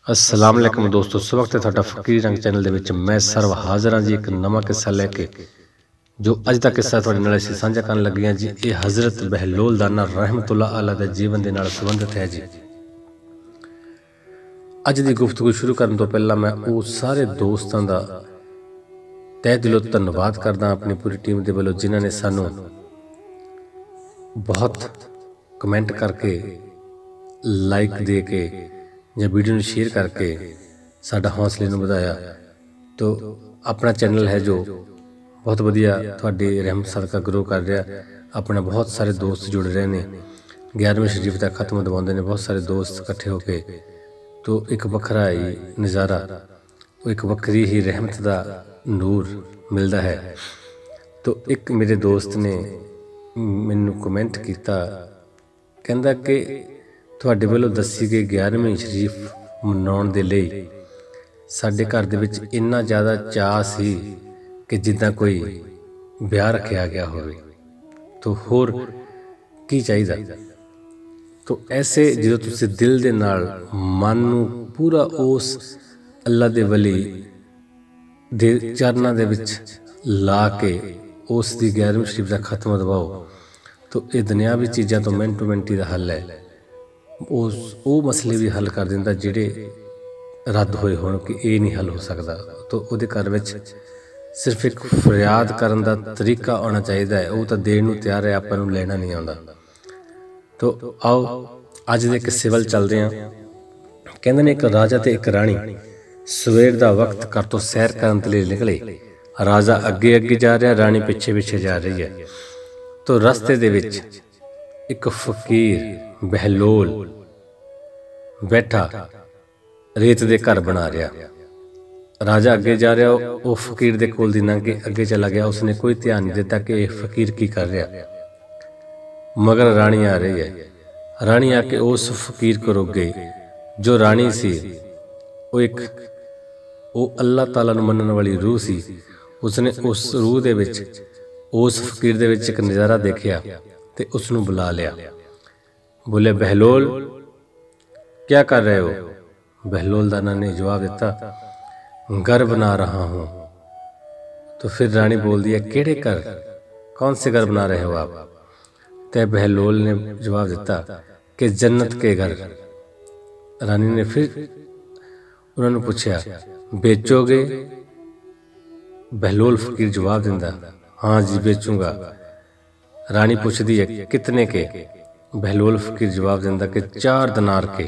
अस्सलाम वालेकुम दोस्तों, इस वक्त ਤੁਹਾਡਾ ਫਕੀਰ ਰੰਗ ਚੈਨਲ ਦੇ ਵਿੱਚ ਮੈਂ ਸਰਵ ਹਾਜ਼ਰ ਹਾਂ ਜੀ ਇੱਕ ਨਵਾਂ ਕਿੱਸਾ ਲੈ ਕੇ। ਜੋ ਅੱਜ ਦਾ ਕਿੱਸਾ ਤੁਹਾਡੇ ਨਾਲ ਅਸੀਂ ਸਾਂਝਾ ਕਰਨ ਲੱਗੇ ਹਾਂ ਜੀ, ਇਹ ਹਜ਼ਰਤ ਬਹਿਲੋਲ ਦਾਨਾ ਰਹਿਮਤੁल्लाह ਅਲੈਹ ਦੇ ਜੀਵਨ ਦੇ ਨਾਲ ਸੰਬੰਧਿਤ ਹੈ ਜੀ। ਅੱਜ ਦੀ ਗੁਫ਼ਤਗੂ ਸ਼ੁਰੂ ਕਰਨ ਤੋਂ ਪਹਿਲਾਂ ਮੈਂ ਉਹ ਸਾਰੇ ਦੋਸਤਾਂ ਦਾ ਤਹਿ ਦਿਲੋਂ ਧੰਨਵਾਦ ਕਰਦਾ ਆਪਣੀ ਪੂਰੀ ਟੀਮ ਦੇ ਵੱਲੋਂ, ਜਿਨ੍ਹਾਂ ਨੇ ਸਾਨੂੰ ਬਹੁਤ ਕਮੈਂਟ ਕਰਕੇ, ਲਾਈਕ ਦੇ ਕੇ ਜਾਂ ਵੀਡੀਓ ਨੂੰ ਸ਼ੇਅਰ ਕਰਕੇ ਸਾਡਾ ਹੌਸਲੇ ਨੂੰ ਵਧਾਇਆ। ਤੋ ਆਪਣਾ ਚੈਨਲ ਹੈ ਜੋ ਬਹੁਤ ਵਧੀਆ ਤੁਹਾਡੀ ਰਹਿਮਤ ਸਦਕਾ ਗਰੋ ਕਰ ਰਿਹਾ। ਆਪਣੇ ਬਹੁਤ ਸਾਰੇ ਦੋਸਤ ਜੁੜ ਰਹੇ ਨੇ, 11ਵੀਂ ਸ਼ਰੀਫ ਦਾ ਖਤਮ ਦਵਾਉਂਦੇ ਨੇ ਬਹੁਤ ਸਾਰੇ ਦੋਸਤ ਇਕੱਠੇ ਹੋ ਕੇ। ਤੋ ਇੱਕ ਵੱਖਰਾ ਹੀ ਨਜ਼ਾਰਾ, ਉਹ ਇੱਕ ਵੱਖਰੀ ਹੀ ਰਹਿਮਤ ਦਾ ਨੂਰ ਮਿਲਦਾ ਹੈ। ਤੋ ਇੱਕ ਮੇਰੇ ਦੋਸਤ ਨੇ ਮੈਨੂੰ ਕਮੈਂਟ ਕੀਤਾ, ਕਹਿੰਦਾ ਕਿ ਤੁਹਾਡੇ ਵੱਲੋਂ ਦੱਸੀ ਗਈ 11ਵੀਂ ਸ਼ਰੀਫ ਮਨਾਉਣ ਦੇ ਲਈ ਸਾਡੇ ਘਰ ਦੇ ਵਿੱਚ ਇੰਨਾ ਜ਼ਿਆਦਾ ਚਾਅ ਸੀ ਕਿ ਜਿੱਦਾਂ ਕੋਈ ਵਿਆਹ ਰੱਖਿਆ ਗਿਆ ਹੋਵੇ। ਤੋ ਹੋਰ ਕੀ ਚਾਹੀਦਾ। ਤੋ ਐਸੇ ਜਦੋਂ ਤੁਸੀਂ ਦਿਲ ਦੇ ਨਾਲ ਮਨ ਨੂੰ ਪੂਰਾ ਉਸ ਅੱਲਾ ਦੇ ਵਲੀ ਦੇ ਚਰਨਾਂ ਦੇ ਵਿੱਚ ਲਾ ਕੇ ਉਸ ਦੀ 11ਵੀਂ ਸ਼ਰੀਫ ਦਾ ਖਤਮ ਦਵਾਓ, ਤੋ ਇਹ ਦੁਨਿਆਵੀ ਚੀਜ਼ਾਂ ਤੋਂ ਮਿੰਟੋ ਮਿੰਟੀ ਦਾ ਹੱਲ ਹੈ। ਉਹ ਮਸਲੇ ਵੀ ਹੱਲ ਕਰ ਦਿੰਦਾ ਜਿਹੜੇ ਰੱਦ ਹੋਏ ਹੋਣ ਕਿ ਇਹ ਨਹੀਂ ਹੱਲ ਹੋ ਸਕਦਾ। ਤੋ ਉਹਦੇ ਘਰ ਵਿੱਚ ਸਿਰਫ ਇੱਕ ਫਰਿਆਦ ਕਰਨ ਦਾ ਤਰੀਕਾ ਆਉਣਾ ਚਾਹੀਦਾ ਹੈ। ਉਹ ਤਾਂ ਦੇਣ ਨੂੰ ਤਿਆਰ ਹੈ, ਆਪਾਂ ਨੂੰ ਲੈਣਾ ਨਹੀਂ ਆਉਂਦਾ। ਤੋ ਆਓ ਅੱਜ ਦੇ ਕਿੱਸੇ ਵੱਲ ਚੱਲਦੇ ਹਾਂ। ਕਹਿੰਦੇ ਨੇ ਇੱਕ ਰਾਜਾ ਤੇ ਇੱਕ ਰਾਣੀ ਸਵੇਰ ਦਾ ਵਕਤ ਘਰ ਤੋਂ ਸੈਰ ਕਰਨ ਦੇ ਲਈ ਨਿਕਲੇ। ਰਾਜਾ ਅੱਗੇ ਅੱਗੇ ਜਾ ਰਿਹਾ, ਰਾਣੀ ਪਿੱਛੇ ਪਿੱਛੇ ਜਾ ਰਹੀ ਹੈ। ਤੋ ਰਸਤੇ ਦੇ ਵਿੱਚ ਇੱਕ ਫਕੀਰ ਬਹਿਲੋਲ ਬੈਠਾ ਰੇਤ ਦੇ ਘਰ ਬਣਾ ਰਿਹਾ। ਰਾਜਾ ਅੱਗੇ ਜਾ ਰਿਹਾ, ਉਹ ਫਕੀਰ ਦੇ ਕੋਲ ਦੀ ਲੰਘ ਕੇ ਅੱਗੇ ਚਲਾ ਗਿਆ। ਉਸਨੇ ਕੋਈ ਧਿਆਨ ਨਹੀਂ ਦਿੱਤਾ ਕਿ ਇਹ ਫਕੀਰ ਕੀ ਕਰ ਰਿਹਾ। ਮਗਰ ਰਾਣੀ ਆ ਰਹੀ ਹੈ। ਰਾਣੀ ਆ ਕੇ ਉਸ ਫਕੀਰ ਕੋਲ ਰੁਕ ਗਈ। ਜੋ ਰਾਣੀ ਸੀ ਉਹ ਅੱਲਾਹ ਤਾਲਾ ਨੂੰ ਮੰਨਣ ਵਾਲੀ ਰੂਹ ਸੀ। ਉਸਨੇ ਉਸ ਰੂਹ ਦੇ ਵਿੱਚ, ਉਸ ਫਕੀਰ ਦੇ ਵਿੱਚ ਇੱਕ ਨਜ਼ਾਰਾ ਦੇਖਿਆ ਤੇ ਉਸ ਨੂੰ ਬੁਲਾ ਲਿਆ। बोले बहलोल क्या कर रहे हो। बहलोल दाना ने जवाब दिता, घर बना रहा हूँ। तो फिर रानी बोल दिया, केड़े घर, कौन से घर बना रहे हो आप। तो बहलोल ने जवाब दिता कि जन्नत के घर। रानी ने फिर उन्होंने पूछा, बेचोगे। बहलोल फकीर जवाब दिंदा, हाँ जी बेचूंगा। रानी पूछती है, कितने के। बहलोल फकीर जवाब दिंदा कि 4 दिनार के।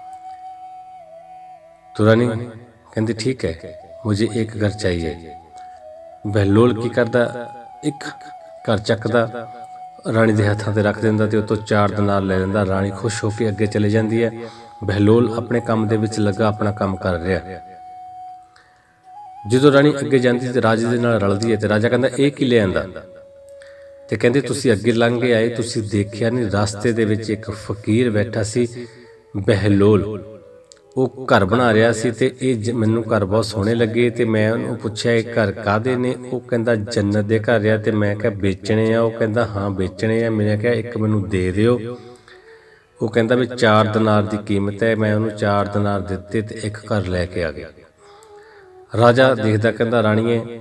तो रानी कहती, ठीक है, मुझे एक घर चाहिए। बहलोल की करदा, एक घर चकदा, रानी के हाथों से रख दिंदा ते उतों 4 दिनार ले लेंदा। रानी खुश होकर अगे चले जाती है। बहलोल अपने काम दे विच लगा अपना काम कर रहा। जो रानी अगे जाती तो राजे दे नाल रलदी है। तो राजा कहता, ये की ले आंदा। ਤੇ ਕਹਿੰਦੇ, ਤੁਸੀਂ ਅੱਗੇ ਲੰਘ ਕੇ ਆਏ, ਤੁਸੀਂ ਦੇਖਿਆ ਨਹੀਂ ਰਸਤੇ ਦੇ ਵਿੱਚ ਇੱਕ ਫਕੀਰ ਬੈਠਾ ਸੀ ਬਹਿਲੋਲ। ਉਹ ਘਰ ਬਣਾ ਰਿਹਾ ਸੀ ਤੇ ਇਹ ਮੈਨੂੰ ਘਰ ਬਹੁਤ ਸੋਹਣੇ ਲੱਗੇ ਤੇ ਮੈਂ ਉਹਨੂੰ ਪੁੱਛਿਆ, ਇਹ ਘਰ ਕਾਹਦੇ ਨੇ। ਉਹ ਕਹਿੰਦਾ ਜੰਨਤ ਦੇ ਘਰ ਆ। ਤੇ ਮੈਂ ਕਿਹਾ ਵੇਚਣੇ ਆ। ਉਹ ਕਹਿੰਦਾ ਹਾਂ ਵੇਚਣੇ ਆ। ਮੈਂ ਕਿਹਾ ਇੱਕ ਮੈਨੂੰ ਦੇ ਦਿਓ। ਉਹ ਕਹਿੰਦਾ ਵੀ 4 ਦਿਨਾਰ ਦੀ ਕੀਮਤ ਹੈ। ਮੈਂ ਉਹਨੂੰ 4 ਦਿਨਾਰ ਦਿੱਤੇ ਤੇ ਇੱਕ ਘਰ ਲੈ ਕੇ ਆ ਗਿਆ। ਰਾਜਾ ਦੇਖਦਾ, ਕਹਿੰਦਾ ਰਾਣੀਏ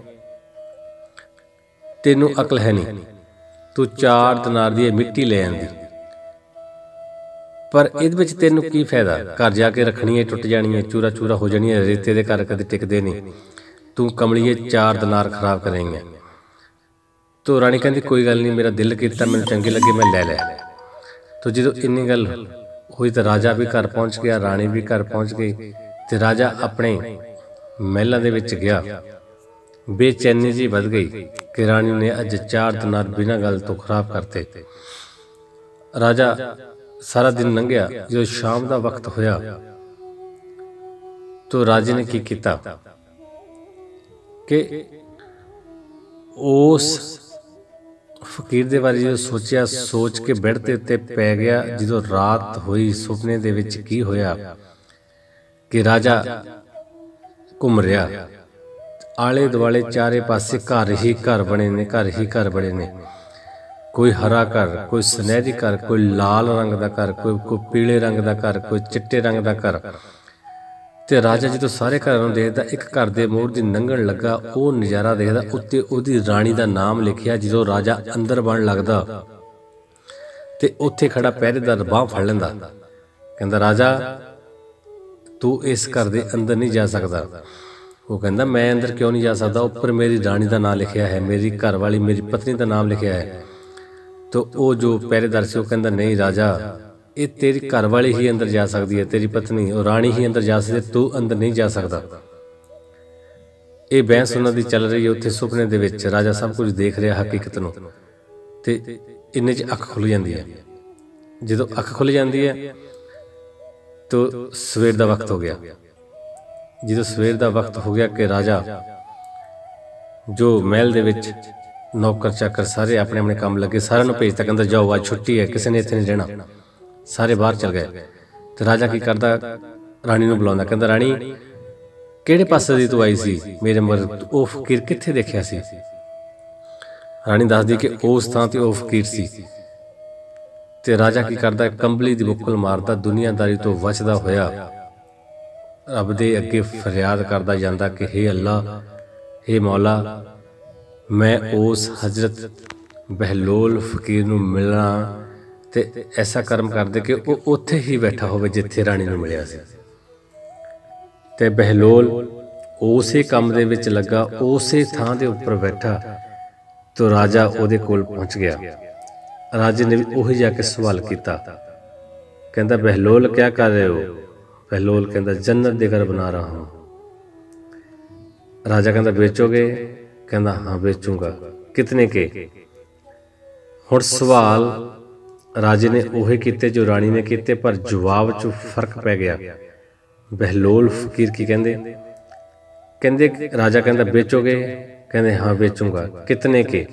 ਤੈਨੂੰ ਅਕਲ ਹੈ ਨਹੀਂ, ਤੂੰ 4 ਦਿਨਾਰ ਦੀ ਮਿੱਟੀ ਲੈ ਆਂਦੀ, ਪਰ ਇਹਦੇ ਵਿੱਚ ਤੈਨੂੰ ਕੀ ਫਾਇਦਾ। ਘਰ ਜਾ ਕੇ ਰੱਖਣੀ ਹੈ, ਟੁੱਟ ਜਾਣੀ ਹੈ, ਚੂਰਾ ਚੂਰਾ ਹੋ ਜਾਣੀ ਹੈ। ਰੇਤੇ ਦੇ ਘਰ ਕਦੇ ਟਿਕਦੇ ਨਹੀਂ। ਤੂੰ ਕਮਲੀਏ 4 ਦਿਨਾਰ ਖਰਾਬ ਕਰੇਂਗਾ। ਤੋ ਰਾਣੀ ਕਹਿੰਦੀ, ਕੋਈ ਗੱਲ ਨਹੀਂ, ਮੇਰਾ ਦਿਲ ਕੀਤਾ, ਮੈਨੂੰ ਚੰਗੇ ਲੱਗੇ, ਮੈਂ ਲੈ ਲਿਆ। ਤੋ ਜਦੋਂ ਇੰਨੀ ਗੱਲ ਹੋਈ ਤਾਂ ਰਾਜਾ ਵੀ ਘਰ ਪਹੁੰਚ ਗਿਆ, ਰਾਣੀ ਵੀ ਘਰ ਪਹੁੰਚ ਗਈ। ਤੇ ਰਾਜਾ ਆਪਣੇ ਮਹਿਲਾਂ ਦੇ ਵਿੱਚ ਗਿਆ। ਬੇਚੈਨੀ ਜੀ ਵੱਧ ਗਈ ਕਿ ਰਾਣੀ ਨੇ ਅੱਜ 4 ਦਿਨਾਰ ਬਿਨਾਂ ਗੱਲ ਤੋਂ ਖਰਾਬ ਕਰਤੇ। ਰਾਜਾ ਸਾਰਾ ਦਿਨ ਲੰਘਿਆ। ਜਦੋਂ ਸ਼ਾਮ ਦਾ ਵਕਤ ਹੋਇਆ ਤਾਂ ਰਾਜੇ ਨੇ ਕੀ ਕੀਤਾ ਕਿ ਉਸ ਫਕੀਰ ਦੇ ਬਾਰੇ ਜਦੋਂ ਸੋਚਿਆ, ਸੋਚ ਕੇ ਬੈੱਡ ਦੇ ਉੱਤੇ ਪੈ ਗਿਆ। ਜਦੋਂ ਰਾਤ ਹੋਈ, ਸੁਪਨੇ ਦੇ ਵਿੱਚ ਕੀ ਹੋਇਆ ਕਿ ਰਾਜਾ ਘੁੰਮ ਰਿਹਾ, ਆਲੇ ਦੁਆਲੇ ਚਾਰੇ ਪਾਸੇ ਘਰ ਹੀ ਘਰ ਬਣੇ ਨੇ, ਘਰ ਹੀ ਘਰ ਬਣੇ ਨੇ। कोई हरा घर, कोई सुनहरी घर, कोई लाल रंग का घर, कोई पीले रंग का घर, कोई चिट्टे रंग का घर। ਤੇ ਰਾਜਾ ਜਦੋਂ ਸਾਰੇ ਘਰਾਂ ਨੂੰ ਦੇਖਦਾ, ਇੱਕ ਘਰ ਦੇ ਮੋੜ ਦੀ ਲੰਘਣ ਲੱਗਾ, ਉਹ ਨਜ਼ਾਰਾ ਦੇਖਦਾ, ਉੱਤੇ ਉਹਦੀ ਰਾਣੀ ਦਾ ਨਾਮ ਲਿਖਿਆ। ਜਦੋਂ ਰਾਜਾ ਅੰਦਰ ਬਣ ਲੱਗਦਾ ਤੇ ਉੱਥੇ ਖੜਾ ਪਹਿਰੇਦਾਰ ਬਾਂਹ ਫੜ ਲੈਂਦਾ, ਕਹਿੰਦਾ ਰਾਜਾ ਤੂੰ ਇਸ ਘਰ ਦੇ ਅੰਦਰ ਨਹੀਂ ਜਾ ਸਕਦਾ। ਉਹ ਕਹਿੰਦਾ ਮੈਂ ਅੰਦਰ ਕਿਉਂ ਨਹੀਂ ਜਾ ਸਕਦਾ, ਉੱਪਰ ਮੇਰੀ ਰਾਣੀ ਦਾ ਨਾਮ ਲਿਖਿਆ ਹੈ, ਮੇਰੀ ਘਰ ਵਾਲੀ ਮੇਰੀ ਪਤਨੀ ਦਾ ਨਾਮ ਲਿਖਿਆ ਹੈ। ਤਾਂ ਉਹ ਜੋ ਪਹਿਰੇਦਾਰ ਸੀ ਉਹ ਕਹਿੰਦਾ ਨਹੀਂ ਰਾਜਾ, ਇਹ ਤੇਰੀ ਘਰ ਵਾਲੀ ਹੀ ਅੰਦਰ ਜਾ ਸਕਦੀ ਹੈ, ਤੇਰੀ ਪਤਨੀ ਉਹ ਰਾਣੀ ਹੀ ਅੰਦਰ ਜਾ ਸਕਦੀ ਹੈ, ਤੂੰ ਅੰਦਰ ਨਹੀਂ ਜਾ ਸਕਦਾ। ਇਹ ਬਹਿਸ ਉਹਨਾਂ ਦੀ ਚੱਲ ਰਹੀ ਹੈ ਉੱਥੇ ਸੁਪਨੇ ਦੇ ਵਿੱਚ। ਰਾਜਾ ਸਭ ਕੁਝ ਦੇਖ ਰਿਹਾ ਹਕੀਕਤ ਨੂੰ, ਤੇ ਇੰਨੇ 'ਚ ਅੱਖ ਖੁੱਲ੍ਹ ਜਾਂਦੀ ਹੈ। ਜਦੋਂ ਅੱਖ ਖੁੱਲ੍ਹ ਜਾਂਦੀ ਹੈ ਤਾਂ ਸਵੇਰ ਦਾ ਵਕਤ ਹੋ ਗਿਆ। ਜਦੋਂ ਸਵੇਰ ਦਾ ਵਕਤ ਹੋ ਗਿਆ ਕਿ ਰਾਜਾ ਜੋ ਮਹਿਲ ਦੇ ਵਿੱਚ ਨੌਕਰ ਚਾਕਰ ਸਾਰੇ ਆਪਣੇ ਆਪਣੇ ਕੰਮ ਲੱਗੇ, ਸਾਰਿਆਂ ਨੂੰ ਭੇਜਤਾ, ਕਹਿੰਦਾ ਜਾਓ ਅੱਜ ਛੁੱਟੀ ਹੈ, ਕਿਸੇ ਨੇ ਇੱਥੇ ਨਹੀਂ ਰਹਿਣਾ, ਸਾਰੇ ਬਾਹਰ ਚਲ ਗਏ। ਤੇ ਰਾਜਾ ਕੀ ਕਰਦਾ, ਰਾਣੀ ਨੂੰ ਬੁਲਾਉਂਦਾ, ਕਹਿੰਦਾ ਰਾਣੀ ਕਿਹੜੇ ਪਾਸੇ ਦੀ ਤੂੰ ਆਈ ਸੀ, ਮੇਰੇ ਮਗਰ ਉਹ ਫਕੀਰ ਕਿੱਥੇ ਦੇਖਿਆ ਸੀ? ਰਾਣੀ ਦੱਸਦੀ ਕਿ ਉਸ ਥਾਂ ਤੇ ਉਹ ਫਕੀਰ ਸੀ। ਤੇ ਰਾਜਾ ਕੀ ਕਰਦਾ, ਕੰਬਲੀ ਦੀ ਬੁੱਕਲ ਮਾਰਦਾ, ਦੁਨੀਆਦਾਰੀ ਤੋਂ ਬਚਦਾ ਹੋਇਆ ਰੱਬ ਦੇ ਅੱਗੇ ਫਰਿਆਦ ਕਰਦਾ ਜਾਂਦਾ ਕਿ ਹੇ ਅੱਲਾ, ਹੇ ਮੌਲਾ, ਮੈਂ ਉਸ ਹਜ਼ਰਤ ਬਹਿਲੋਲ ਫਕੀਰ ਨੂੰ ਮਿਲਣਾ ਤੇ ਐਸਾ ਕਰਮ ਕਰਦੇ ਕਿ ਉਹ ਉੱਥੇ ਹੀ ਬੈਠਾ ਹੋਵੇ ਜਿੱਥੇ ਰਾਣੀ ਨੂੰ ਮਿਲਿਆ ਸੀ। ਤੇ ਬਹਿਲੋਲ ਉਸੇ ਕੰਮ ਦੇ ਵਿੱਚ ਲੱਗਾ, ਉਸੇ ਥਾਂ ਦੇ ਉੱਪਰ ਬੈਠਾ। तो राजा ਉਹਦੇ ਕੋਲ पहुँच गया। राजे ने भी ਉਹੀ ਜਾ ਕੇ सवाल किया, कहता बहलोल क्या कर रहे हो? बहलोल कहता जन्नत दे घर बना रहा हूँ। राजा कहता बेचोगे? कहता हाँ बेचूंगा। कितने के? हुण सवाल राजे ने ਉਹੀ ਕੀਤੇ जो रानी ने ਕੀਤੇ, पर जवाब च फर्क पै गया। बहलोल फकीर की कहते राजा कहता बेचोगे? कहते हाँ बेचूंगा। कितने के?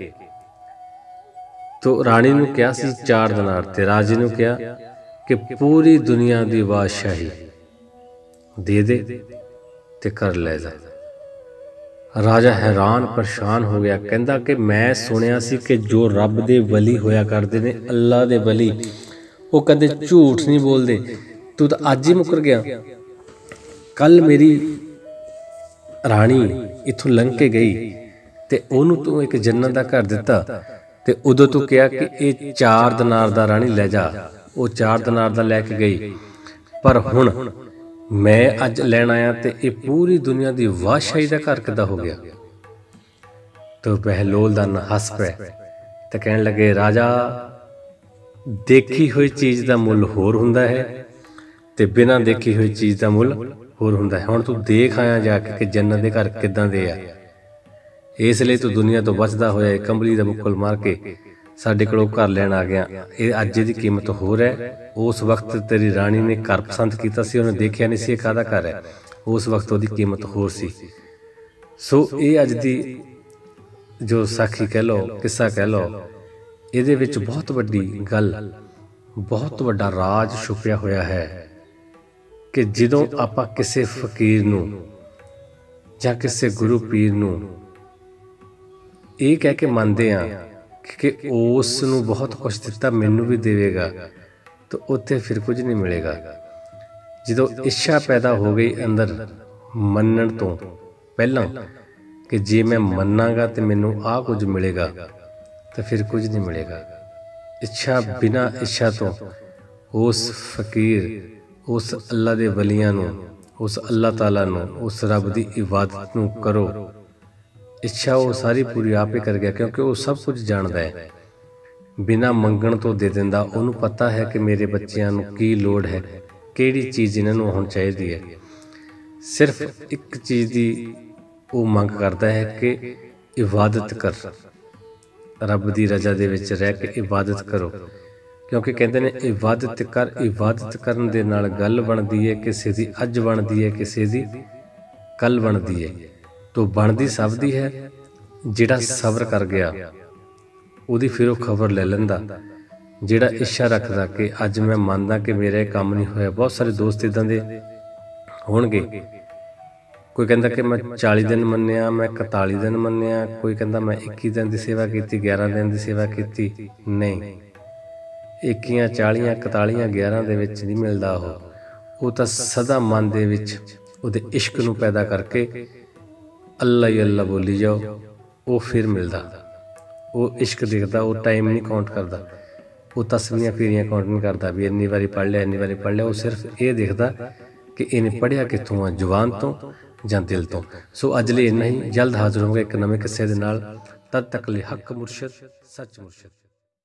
तो रानी ने कहा सी 4 दिनार ते राजे ने कहा कि पूरी दुनिया की बादशाही दे दे ते कर ले जा। राजा हैरान परेशान हो गया, कहता कि मैं सुनिया सी कि जो रब दे वली होया करते ने, अल्लाह दे वली, वो कदे झूठ नहीं बोलते। तू तो अज ही मुकर गया। कल मेरी राणी इथों लंघ के गई ते ओनू तू एक जन्नत दा घर दिता ते उदों तू कहा कि ये 4 दिनार दा राणी ले जा। वो 4 दिनार दा लैके गई, पर हुण मैं अज लैन आया तो ये पूरी दुनिया की बादशाही का घर किदा हो गया। तो बहलोल दा हस पे तो कहने लगे राजा, देखी हुई चीज़ का मुल होर हुंदा है ते बिना देखी हुई चीज़ का मुल होर हुंदा है। हुण तू देख आया जाके कि जन्नत के घर किदां दे आ, इसलिए तू दुनिया तो बचदा होया कंबली दा बुक्कल मार के साडे कोलों घर लैन आ गया। ये अज दी कीमत होर है। उस वक्त तेरी राणी ने घर पसंद किया सी, उन्हें देखिया नहीं सी काहदा घर है, उस वक्त उसकी कीमत होर सी। सो ये अज दी जो साखी कह लो, किस्सा कह लो, इहदे विच बहुत वड्डी गल, बहुत वड्डा राज छुपिया होया है कि जदों आपां किसी फकीर नूं जां किसी गुरु पीर नूं ये कह के मनते हैं कि उस नूं बहुत कुछ दिता, मैनू भी देवेगा, तो उत्थे फिर कुछ नहीं मिलेगा। जो इच्छा पैदा हो गई अंदर मनण तो पहला कि जे मैं मनागा तो मैनू आ कुछ मिलेगा, तो फिर कुछ नहीं मिलेगा। इच्छा बिना इच्छा तो उस फकीर, उस अल्लाह दे वलियां नूं, उस अल्लाह ताला नूं, उस रब दी इबादत नूं करो। इच्छा वो सारी पूरी आप ही कर गया, क्योंकि वो सब कुछ जानता है, बिना मंगण तो दे दिंदा। उन्होंने पता है कि मेरे बच्चों नूं की लोड़ है, किहड़ी चीज़ इन्हां नूं हुण चाहीदी है। सिर्फ एक चीज़ की वो मंग करता है कि इबादत कर, रब दी रजा दे विच रह के इबादत करो। क्योंकि कहते हैं इबादत कर, इबादत करन दे नाल गल बनदी है, किसी दी अज बनदी है, किसी दी कल बनदी है। तो बनती सब दी है, जिहड़ा सबर कर गया उहदी फिर वो खबर ले लैंदा। जिहड़ा इच्छा रखदा कि अज मैं मानदा कि मेरा काम नहीं होया। बहुत सारे दोस्त इदां दे होणगे, कोई कहंदा कि मैं 40 दिन मन्निया, मैं 41 दिन मन्निया, कोई कहंदा मैं 21 दिन की सेवा की, 11 दिन की सेवा की। नहीं, 21, 40, 41, 11 दे विच नहीं मिलदा। वो तां सदा मन दे विच ਉਹਦੇ ਇਸ਼ਕ ਨੂੰ ਪੈਦਾ ਕਰਕੇ ਅੱਲਾ ਹੀ ਅੱਲਾ ਬੋਲੀ ਜਾਓ, ਉਹ ਫਿਰ ਮਿਲਦਾ। ਉਹ ਇਸ਼ਕ ਦੇਖਦਾ, ਉਹ ਟਾਈਮ ਨਹੀਂ ਕਾਊਂਟ ਕਰਦਾ, ਉਹ ਤਸਵੀਆਂ ਫੇਰੀਆਂ ਕਾਊਂਟ ਨਹੀਂ ਕਰਦਾ ਵੀ ਇੰਨੀ ਵਾਰੀ ਪੜ੍ਹ ਲਿਆ, ਇੰਨੀ ਵਾਰੀ ਪੜ੍ਹ ਲਿਆ। ਉਹ ਸਿਰਫ ਇਹ ਦੇਖਦਾ ਕਿ ਇਹਨੇ ਪੜ੍ਹਿਆ ਕਿੱਥੋਂ ਆ, ਜ਼ੁਬਾਨ ਤੋਂ ਜਾਂ ਦਿਲ ਤੋਂ। ਸੋ ਅੱਜ ਲਈ ਇੰਨਾ ਹੀ। ਜਲਦ ਹਾਜ਼ਰ ਹੋਵਾਂਗੇ ਇੱਕ ਨਵੇਂ ਕਿੱਸੇ ਦੇ ਨਾਲ। ਤਦ ਤੱਕ ਲਈ ਹੱਕ ਮੁਰਸ਼ਦ, ਸੱਚ ਮੁਰਸ਼ਦ।